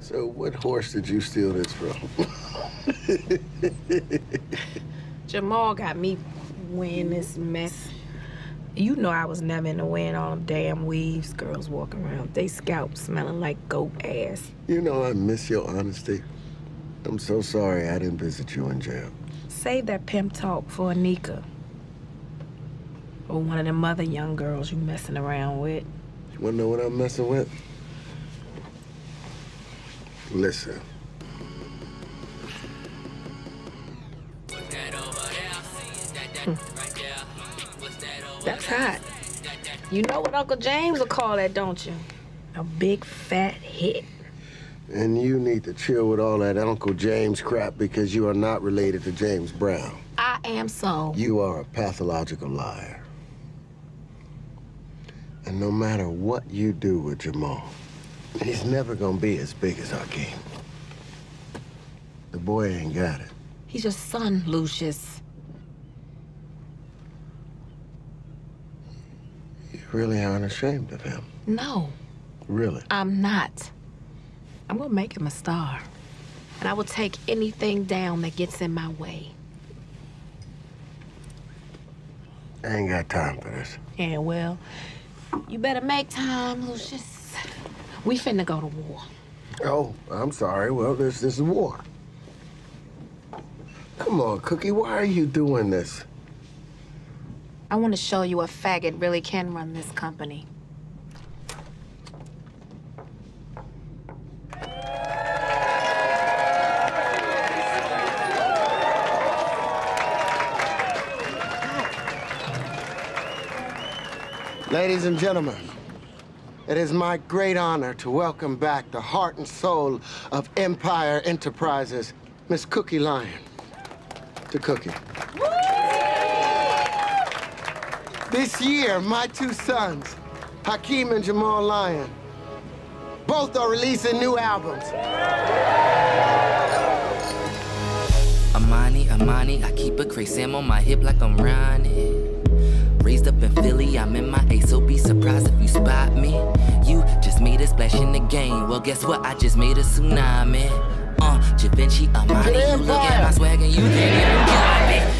So what horse did you steal this from? Jamal got me wearing this mess. You know I was never into wearing all them damn weaves. Girls walking around with they scalp smelling like goat ass. You know I miss your honesty. I'm so sorry I didn't visit you in jail. Save that pimp talk for Anika. Or one of them other young girls you messing around with. You wanna know what I'm messing with? Listen. That's hot. You know what Uncle James will call that, don't you? A big fat hit. And you need to chill with all that Uncle James crap because you are not related to James Brown. I am so. You are a pathological liar. And no matter what you do with Jamal, he's never gonna be as big as Hakeem. The boy ain't got it. He's your son, Lucius. You really aren't ashamed of him? No. Really? I'm not. I'm gonna make him a star. And I will take anything down that gets in my way. I ain't got time for this. Yeah, well, you better make time, Lucius. We finna go to war. Oh, I'm sorry. Well, this is war. Come on, Cookie, why are you doing this? I want to show you a faggot really can run this company. Ladies and gentlemen, it is my great honor to welcome back the heart and soul of Empire Enterprises, Miss Cookie Lyon. To Cookie. This year, my two sons, Hakeem and Jamal Lyon, both are releasing new albums. Amani, I keep a Cray Sam on my hip like I'm Ronnie. Raised up in Philly, I'm in my ace, so be surprised if you spot me. You just made a splash in the game. Well, guess what? I just made a tsunami. Givenchy, Amani, you look at my swag and you can't even copy.